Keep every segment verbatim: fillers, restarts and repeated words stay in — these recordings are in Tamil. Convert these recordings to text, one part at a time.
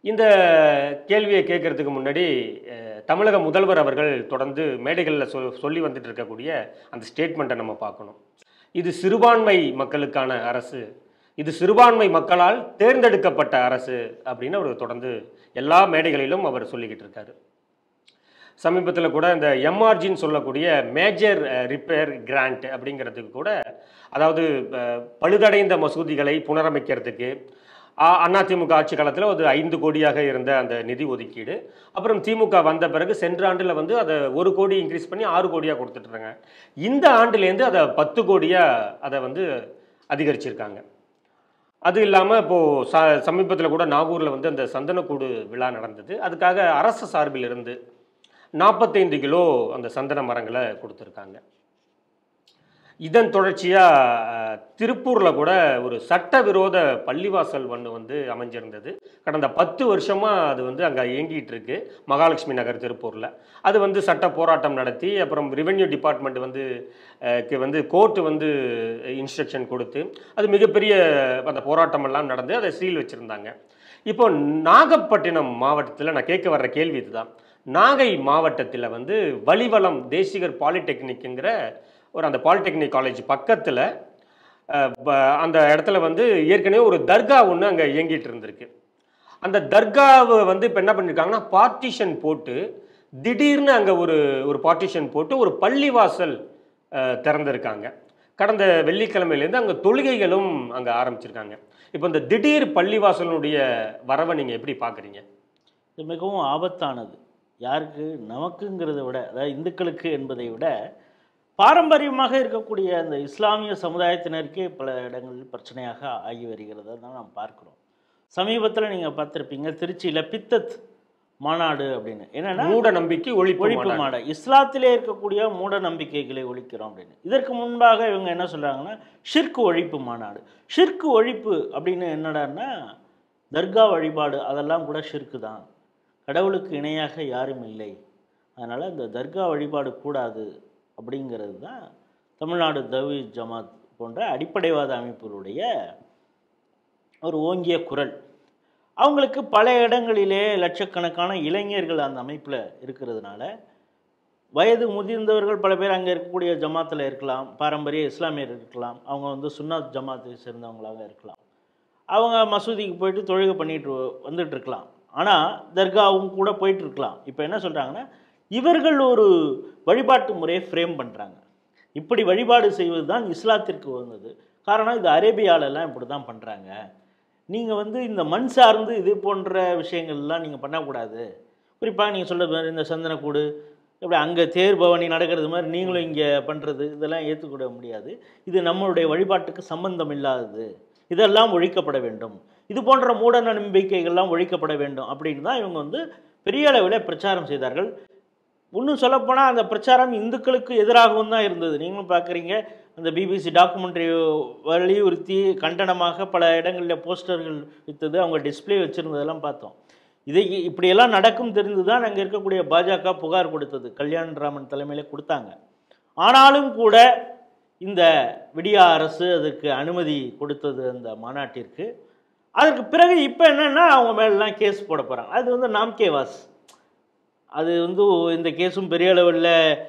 இந்த கேள்வியை கேட்கறதுக்கு முன்னாடி அஹ், தமிழக முதல்வர் அவர்கள் தொடர்ந்து மேடைகளில் சொல் சொல்லி வந்துட்டு இருக்கக்கூடிய அந்த ஸ்டேட்மெண்ட்டை நம்ம பார்க்கணும். இது சிறுபான்மை மக்களுக்கான அரசு, இது சிறுபான்மை மக்களால் தேர்ந்தெடுக்கப்பட்ட அரசு அப்படின்னு அவர் தொடர்ந்து எல்லா மேடைகளிலும் அவர் சொல்லிக்கிட்டு இருக்காரு. சமீபத்தில் கூட இந்த எம்ஆர்ஜின்னு சொல்லக்கூடிய மேஜர் ரிப்பேர் கிராண்ட் அப்படிங்கிறதுக்கு கூட, அதாவது அஹ், பழுதடைந்த மசூதிகளை புனரமைக்கிறதுக்கு அ- அதிமுக ஆட்சி காலத்தில் ஒரு ஐந்து கோடியாக இருந்த அந்த நிதி ஒதுக்கீடு, அப்புறம் திமுக வந்த பிறகு சென்ற ஆண்டில் வந்து அதை ஒரு கோடி இன்க்ரீஸ் பண்ணி ஆறு கோடியாக கொடுத்துட்ருக்காங்க. இந்த ஆண்டுலேருந்து அதை பத்து கோடியாக அதை வந்து அதிகரிச்சிருக்காங்க. அது இல்லாமல் இப்போது ச சமீபத்தில் கூட நாகூரில் வந்து அந்த சந்தனக்கூடு விழா நடந்தது. அதுக்காக அரசு சார்பில் இருந்து நாற்பத்தைந்து கிலோ அந்த சந்தன மரங்களை கொடுத்துருக்காங்க. இதன் தொடர்ச்சியாக திருப்பூரில் கூட ஒரு சட்டவிரோத பள்ளிவாசல் ஒன்று வந்து அமைஞ்சிருந்தது. கடந்த பத்து வருஷமாக அது வந்து அங்கே இயங்கிட்டு இருக்கு, மகாலட்சுமி நகர் திருப்பூரில். அது வந்து சட்ட போராட்டம் நடத்தி அப்புறம் ரெவென்யூ டிபார்ட்மெண்ட் வந்து அஹ், க்கு வந்து கோர்ட்டு வந்து இன்ஸ்ட்ரக்ஷன் கொடுத்து அது மிகப்பெரிய அந்த போராட்டமெல்லாம் நடந்து அதை சீல் வச்சுருந்தாங்க. இப்போ நாகப்பட்டினம் மாவட்டத்தில் நான் கேட்க வர்ற கேள்வி இதுதான். நாகை மாவட்டத்தில் வந்து வலிவலம் தேசிகர் பாலிடெக்னிக்குங்கிற ஒரு அந்த பாலிடெக்னிக் காலேஜ் பக்கத்தில் அந்த இடத்துல வந்து ஏற்கனவே ஒரு தர்கா ஒன்று அங்கே இயங்கிட்டு இருந்திருக்கு. அந்த தர்காவை வந்து இப்போ என்ன பண்ணியிருக்காங்கன்னா பார்ட்டிஷன் போட்டு, திடீர்னு அங்கே ஒரு ஒரு பார்ட்டிஷன் போட்டு ஒரு பள்ளிவாசல் அஹ், திறந்திருக்காங்க. கடந்த வெள்ளிக்கிழமையிலேருந்து அங்கே தொழுகைகளும் அங்கே ஆரம்பிச்சிருக்காங்க. இப்போ இந்த திடீர் பள்ளிவாசலுடைய வரவை நீங்கள் எப்படி பார்க்குறீங்க? இது மிகவும் ஆபத்தானது. யாருக்கு? நமக்குங்கிறத விட, அதாவது இந்துக்களுக்கு என்பதை விட பாரம்பரியமாக இருக்கக்கூடிய அந்த இஸ்லாமிய சமுதாயத்தினருக்கே பல இடங்களில் பிரச்சனையாக ஆகி வருகிறத தான் நாம் பார்க்குறோம். சமீபத்தில் நீங்கள் பார்த்துருப்பீங்க, திருச்சியில் பித்தத் மாநாடு அப்படின்னு. என்னென்னா மூட நம்பிக்கை ஒழிப்பு ஒழிப்பு மாநாடு. மாநாடு, இஸ்லாத்திலே இருக்கக்கூடிய மூட நம்பிக்கைகளை ஒழிக்கிறோம் அப்படின்னு. இதற்கு முன்பாக இவங்க என்ன சொல்கிறாங்கன்னா ஷிர்க் ஒழிப்பு மாநாடு. ஷிர்க் ஒழிப்பு அப்படின்னு என்னடான்னா தர்கா வழிபாடு, அதெல்லாம் கூட ஷிர்க்கு தான். கடவுளுக்கு இணையாக யாரும் இல்லை, அதனால் இந்த தர்கா வழிபாடு கூடாது அப்படிங்கிறது தான் தமிழ்நாடு தவ்ஹீத் ஜமாத் போன்ற அடிப்படைவாத அமைப்புகளுடைய ஒரு ஓங்கிய குரல். அவங்களுக்கு பல இடங்களிலே லட்சக்கணக்கான இளைஞர்கள் அந்த அமைப்பில் இருக்கிறதுனால, வயது முதிர்ந்தவர்கள் பல பேர் அங்கே இருக்கக்கூடிய ஜமாத்தில் இருக்கலாம், பாரம்பரிய இஸ்லாமியர் இருக்கலாம், அவங்க வந்து சுன்னத் ஜமாத்தை சேர்ந்தவங்களாக இருக்கலாம், அவங்க மசூதிக்கு போயிட்டு தொழுகை பண்ணிட்டு வந்துட்டு இருக்கலாம், ஆனால் தர்காவும் கூட போயிட்டு இருக்கலாம். இப்போ என்ன சொல்கிறாங்கன்னா, இவர்கள் ஒரு வழிபாட்டு முறையை ஃப்ரேம் பண்ணுறாங்க. இப்படி வழிபாடு செய்வது தான் இஸ்லாத்திற்கு வந்தது. காரணம், இது அரேபியாலெல்லாம் இப்படி தான் பண்ணுறாங்க. நீங்கள் வந்து இந்த மண் சார்ந்து இது போன்ற விஷயங்கள்லாம் நீங்கள் பண்ணக்கூடாது. குறிப்பாக நீங்கள் சொல்கிற மாதிரி இந்த சந்தனக்கூடு, இப்படி அங்கே தேர் பவனி நடக்கிறது மாதிரி நீங்களும் இங்கே பண்ணுறது, இதெல்லாம் ஏற்றுக்கூட முடியாது. இது நம்மளுடைய வழிபாட்டுக்கு சம்பந்தம் இல்லாதது, இதெல்லாம் ஒழிக்கப்பட வேண்டும், இது போன்ற மூட நம்பிக்கைகள்லாம் ஒழிக்கப்பட வேண்டும் அப்படின்னு தான் இவங்க வந்து பெரிய அளவில் பிரச்சாரம் செய்தார்கள். இன்னும் சொல்லப்போனால் அந்த பிரச்சாரம் இந்துக்களுக்கு எதிராகவும் தான் இருந்தது. நீங்களும் பார்க்குறீங்க, அந்த பிபிசி டாக்குமெண்ட்ரி வலியுறுத்தி கண்டனமாக பல இடங்களில் போஸ்டர்கள் விற்றது, அவங்க டிஸ்பிளே வச்சுருந்ததெல்லாம் பார்த்தோம். இதை இப்படியெல்லாம் நடக்கும் தெரிந்து தான் அங்கே இருக்கக்கூடிய பாஜக புகார் கொடுத்தது, கல்யாணராமன் தலைமையில் கொடுத்தாங்க. ஆனாலும் கூட இந்த விடியா அரசு அதுக்கு அனுமதி கொடுத்தது அந்த மாநாட்டிற்கு. அதற்கு பிறகு இப்போ என்னென்னா அவங்க மேலாம் கேஸ் போட போகிறாங்க. அது வந்து நாம்கே வாஸ். அது வந்து இந்த கேஸும் பெரிய அளவில்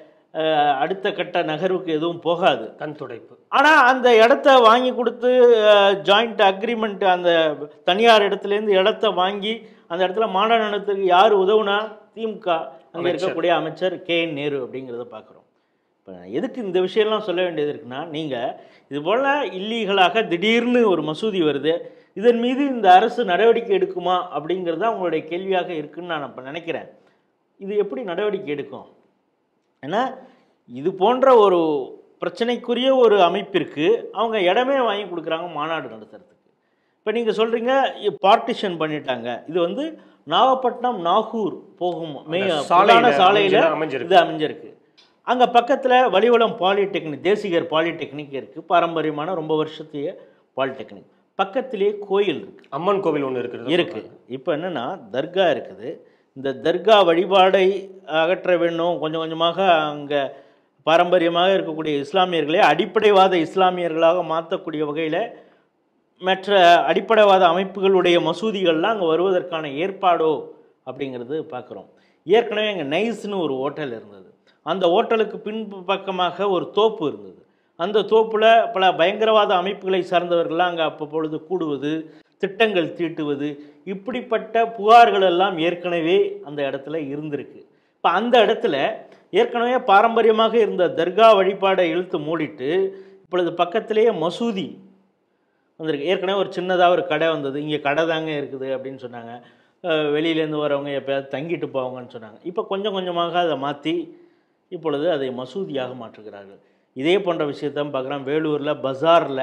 அடுத்த கட்ட நகர்வுக்கு எதுவும் போகாது, கண் துடைப்பு. ஆனால் அந்த இடத்த வாங்கி கொடுத்து ஜாயிண்ட் அக்ரிமெண்ட், அந்த தனியார் இடத்துலேருந்து இடத்த வாங்கி அந்த இடத்துல மாநாடு நடத்துறதுக்கு யார் உதவுனா? திமுக, அங்கே இருக்கக்கூடிய அமைச்சர் கே என் நேரு அப்படிங்கிறத பார்க்குறோம். இப்போ எதுக்கு இந்த விஷயம்லாம் சொல்ல வேண்டியது இருக்குன்னா, நீங்கள் இது போல் இல்லீகலாக திடீர்னு ஒரு மசூதி வருது, இதன் மீது இந்த அரசு நடவடிக்கை எடுக்குமா அப்படிங்கிறது அவங்களுடைய கேள்வியாக இருக்குன்னு நான் இப்போ நினைக்கிறேன். இது எப்படி நடவடிக்கை எடுக்கும்? ஏன்னா இது போன்ற ஒரு பிரச்சனைக்குரிய ஒரு அமைப்பிற்கு அவங்க இடமே வாங்கி கொடுக்குறாங்க மாநாடு நடத்துறதுக்கு. இப்போ நீங்கள் சொல்கிறீங்க பார்ட்டிஷன் பண்ணிட்டாங்க, இது வந்து நாகப்பட்டினம் நாகூர் போகும் மே சாலையான சாலையில் இது அமைஞ்சிருக்கு. அங்கே பக்கத்தில் வலிவலம் பாலிடெக்னிக், தேசிகர் பாலிடெக்னிக் இருக்குது, பாரம்பரியமான ரொம்ப வருஷத்தைய பாலிடெக்னிக். பக்கத்திலே கோயில் இருக்குது, அம்மன் கோவில் ஒன்று இருக்குது இருக்குது. இப்போ என்னென்னா தர்கா இருக்குது. இந்த தர்கா வழிபாடை அகற்ற வேண்டும், கொஞ்சம் கொஞ்சமாக அங்கே பாரம்பரியமாக இருக்கக்கூடிய இஸ்லாமியர்களே அடிப்படைவாத இஸ்லாமியர்களாக மாற்றக்கூடிய வகையில் மற்ற அடிப்படைவாத அமைப்புகளுடைய மசூதிகள்லாம் அங்கே வருவதற்கான ஏற்பாடோ அப்படிங்கிறது பார்க்குறோம். ஏற்கனவே அங்கே நைஸ்னு ஒரு ஹோட்டல் இருந்தது. அந்த ஹோட்டலுக்கு பின்பு பக்கமாக ஒரு தோப்பு இருந்தது. அந்த தோப்பில் பல பயங்கரவாத அமைப்புகளை சார்ந்தவர்கள்லாம் அங்கே அப்பப்பொழுது கூடுவது, திட்டங்கள் தீட்டுவது, இப்படிப்பட்ட புகார்கள் எல்லாம் ஏற்கனவே அந்த இடத்துல இருந்திருக்கு. இப்போ அந்த இடத்துல ஏற்கனவே பாரம்பரியமாக இருந்த தர்கா வழிபாடை இழுத்து மூடிட்டு இப்பொழுது பக்கத்திலேயே மசூதி வந்திருக்கு. ஏற்கனவே ஒரு சின்னதாக ஒரு கடை வந்தது. இங்கே கடை தாங்க இருக்குது அப்படின்னு சொன்னாங்க. வெளியிலேருந்து வரவங்க எப்போயாவது தங்கிட்டு போவாங்கன்னு சொன்னாங்க. இப்போ கொஞ்சம் கொஞ்சமாக அதை மாற்றி இப்பொழுது அதை மசூதியாக மாற்றுகிறார்கள். இதே போன்ற விஷயத்தான் பார்க்குறோம். வேலூரில் பஜாரில்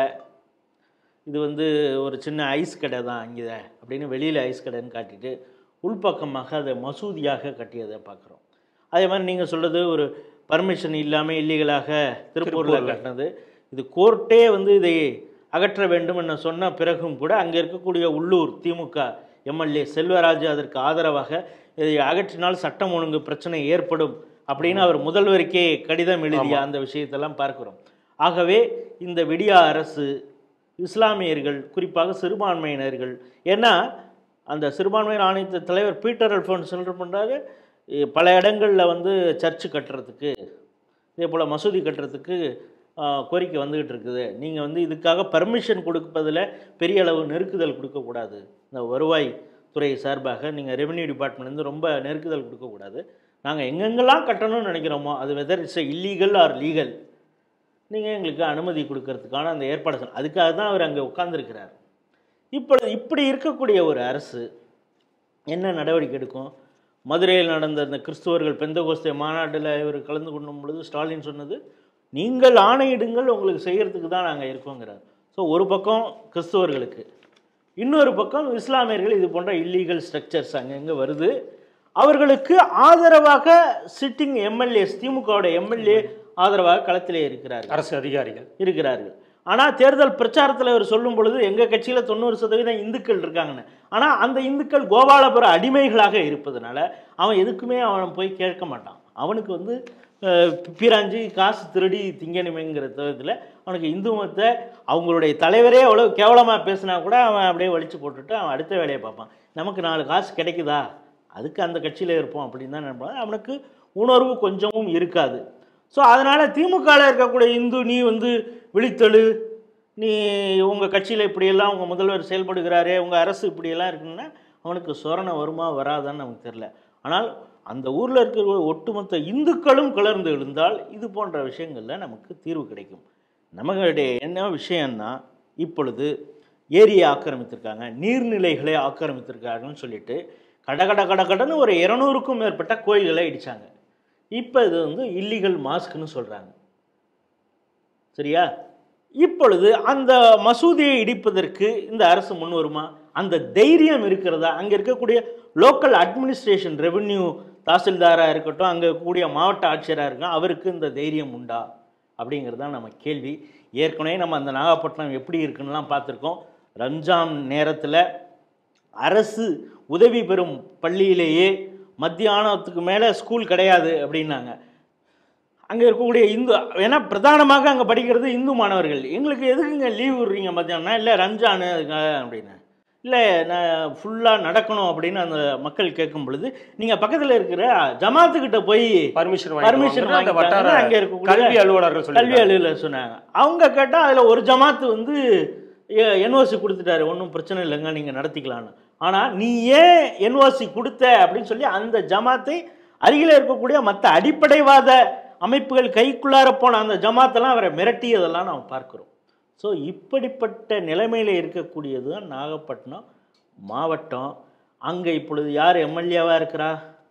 இது வந்து ஒரு சின்ன ஐஸ் கடை தான் இங்கே அப்படின்னு வெளியில் ஐஸ் கடைன்னு காட்டிட்டு உள்பக்கமாக அதை மசூதியாக கட்டியதை பார்க்குறோம். அதே மாதிரி நீங்கள் சொல்கிறது ஒரு பர்மிஷன் இல்லாமல் இல்லீகலாக திருப்பூரில் கட்டினது. இது கோர்ட்டே வந்து இதை அகற்ற வேண்டும் என்று சொன்ன பிறகும் கூட அங்கே இருக்கக்கூடிய உள்ளூர் திமுக எம்எல்ஏ செல்வராஜ் அதற்கு ஆதரவாக இதை அகற்றினால் சட்டம் ஒழுங்கு பிரச்சனை ஏற்படும் அப்படின்னு அவர் முதல்வருக்கே கடிதம் எழுதிய அந்த விஷயத்தெல்லாம் பார்க்கிறோம். ஆகவே இந்த விடியா அரசு இஸ்லாமியர்கள் குறிப்பாக சிறுபான்மையினர்கள், ஏன்னா அந்த சிறுபான்மையினர் ஆணையத்து தலைவர் பீட்டர் அல்ஃபோன்ஸ் சொல்ற பண்ணுறாரு, பல இடங்களில் வந்து சர்ச்சு கட்டுறதுக்கு இதே போல் மசூதி கட்டுறதுக்கு கோரிக்கை வந்துக்கிட்டு இருக்குது. நீங்கள் வந்து இதுக்காக பர்மிஷன் கொடுப்பதில் பெரிய அளவு நெருக்குதல் கொடுக்கக்கூடாது. இந்த வருவாய் துறை சார்பாக நீங்கள் ரெவென்யூ டிபார்ட்மெண்ட்லேருந்து ரொம்ப நெருக்குதல் கொடுக்கக்கூடாது. நாங்கள் எங்கெங்கெல்லாம் கட்டணும்னு நினைக்கிறோமோ அது whether it's illegal or legal, நீங்கள் எங்களுக்கு அனுமதி கொடுக்கறதுக்கான அந்த ஏற்பாடு சொல் அதுக்காக தான் அவர் அங்கே உட்கார்ந்துருக்கிறார். இப்பொழுது இப்படி இருக்கக்கூடிய ஒரு அரசு என்ன நடவடிக்கை எடுக்கும்? மதுரையில் நடந்த அந்த கிறிஸ்துவர்கள் பெந்தகோஸ்தே மாநாட்டில் இவர் கலந்து கொள்ளும் பொழுது ஸ்டாலின் சொன்னது, நீங்கள் ஆணையிடுங்கள், உங்களுக்கு செய்கிறதுக்கு தான் நாங்கள் இருக்கோங்கிறார். ஸோ ஒரு பக்கம் கிறிஸ்துவர்களுக்கு, இன்னொரு பக்கம் இஸ்லாமியர்கள் இது போன்ற இல்லீகல் ஸ்ட்ரக்சர்ஸ் அங்கங்கே வருது. அவர்களுக்கு ஆதரவாக சிட்டிங் எம்எல்ஏஸ், திமுகவோட எம்எல்ஏ ஆதரவாக களத்திலே இருக்கிறார்கள், அரசு அதிகாரிகள் இருக்கிறார்கள். ஆனால் தேர்தல் பிரச்சாரத்தில் அவர் சொல்லும் பொழுது எங்கள் கட்சியில் தொண்ணூறு சதவீதம் இந்துக்கள் இருக்காங்கன்னு. ஆனால் அந்த இந்துக்கள் கோபாலபுர அடிமைகளாக இருப்பதனால அவன் எதுக்குமே அவன் போய் கேட்க மாட்டான். அவனுக்கு வந்து பிராஞ்சி காசு திருடி திங்கணுமேங்கிற தவிரத்தில் அவனுக்கு இந்து மதத்தை அவங்களுடைய தலைவரே அவ்வளோ கேவலமாக பேசினா கூட அவன் அப்படியே வலிச்சு போட்டுட்டு அவன் அடுத்த வேலையை பார்ப்பான். நமக்கு நாலு காசு கிடைக்குதா, அதுக்கு அந்த கட்சியில் இருப்போம் அப்படின்னு தான் நினைப்பான். அவனுக்கு உணர்வு கொஞ்சமும் இருக்காது. ஸோ அதனால் திமுகவில் இருக்கக்கூடிய இந்து, நீ வந்து விழித்தெழு, நீ உங்கள் கட்சியில் இப்படியெல்லாம் உங்கள் முதல்வர் செயல்படுகிறாரே, உங்கள் அரசு இப்படியெல்லாம் இருக்குன்னா அவனுக்கு சொரணை வருமா வராதான்னு நமக்கு தெரில. ஆனால் அந்த ஊரில் இருக்கிற ஒட்டுமொத்த இந்துக்களும் கிளர்ந்து எழுந்தால் இது போன்ற விஷயங்களில் நமக்கு தீர்வு கிடைக்கும். நம்மளுடைய என்ன விஷயம்னா, இப்பொழுது ஏரியை ஆக்கிரமித்திருக்காங்க, நீர்நிலைகளை ஆக்கிரமித்திருக்காங்கன்னு சொல்லிட்டு கடகட கடகடன்னு ஒரு இரநூறுக்கும் மேற்பட்ட கோயில்களை இடித்தாங்க. இப்போ இது வந்து இல்லீகல் மாஸ்க்னு சொல்கிறாங்க. சரியா? இப்பொழுது அந்த மசூதியை இடிப்பதற்கு இந்த அரசு முன் வருமா? அந்த தைரியம் இருக்கிறதா? அங்கே இருக்கக்கூடிய லோக்கல் அட்மினிஸ்ட்ரேஷன், ரெவென்யூ தாசில்தாராக இருக்கட்டும், அங்கே இருக்கக்கூடிய மாவட்ட ஆட்சியராக இருக்கட்டும், அவருக்கு இந்த தைரியம் உண்டா அப்படிங்கிறது தான் நம்ம கேள்வி. ஏற்கனவே நம்ம அந்த நாகப்பட்டினம் எப்படி இருக்குன்னுலாம் பார்த்துருக்கோம். ரம்ஜான் நேரத்தில் அரசு உதவி பெறும் பள்ளியிலேயே மத்தியானத்துக்கு மேலே ஸ்கூல் கிடையாது அப்படின்னாங்க. அங்கே இருக்கக்கூடிய இந்து, ஏன்னா பிரதானமாக அங்கே படிக்கிறது இந்து மாணவர்கள். எங்களுக்கு எதுக்குங்க லீவ் விடுறீங்க மத்தியானம்? இல்லை ரம்ஜானு அப்படின்னு. இல்லை நான் ஃபுல்லாக நடக்கணும் அப்படின்னு அந்த மக்கள் கேட்கும் பொழுது நீங்கள் பக்கத்தில் இருக்கிற ஜமாத்துக்கிட்ட போய் பர்மிஷன் பர்மிஷன் வாங்கிட்டாங்க. அங்கே இருக்கக்கூடிய கல்வி அலுவலர்கள் கல்வி அலுவலர் சொன்னாங்க. அவங்க கேட்டால் அதில் ஒரு ஜமாத்து வந்து என்ஓசி கொடுத்துட்டாரு, ஒன்றும் பிரச்சனை இல்லைங்க நீங்கள் நடத்திக்கலான்னு. ஆனால் நீ ஏன் என்ஓசி கொடுத்த அப்படின்னு சொல்லி அந்த ஜமாத்தை அருகில் இருக்கக்கூடிய மற்ற அடிப்படைவாத அமைப்புகள் கைக்குள்ளார போன அந்த ஜமாத்தெல்லாம் அவரை மிரட்டியதெல்லாம் நாம் பார்க்குறோம். ஸோ இப்படிப்பட்ட நிலைமையில் இருக்கக்கூடியது தான் நாகப்பட்டினம் மாவட்டம். அங்கே இப்பொழுது யார் எம்எல்ஏவாக இருக்கிறா?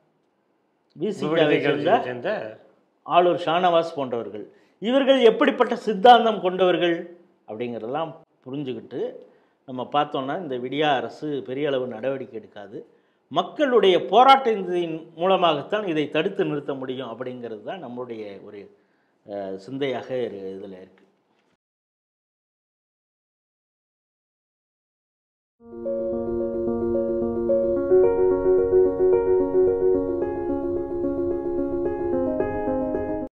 பிசிகாவை சேர்ந்த ஆளூர் ஷானவாஸ் போன்றவர்கள். இவர்கள் எப்படிப்பட்ட சித்தாந்தம் கொண்டவர்கள் அப்படிங்கிறதெல்லாம் புரிஞ்சுக்கிட்டு நம்ம பார்த்தோன்னா இந்த விடியா அரசு பெரிய அளவு நடவடிக்கை எடுக்காது. மக்களுடைய போராட்டத்தின் மூலமாகத்தான் இதை தடுத்து நிறுத்த முடியும் அப்படிங்கிறது தான் நம்மளுடைய ஒரு சிந்தையாக இதில் இருக்குது.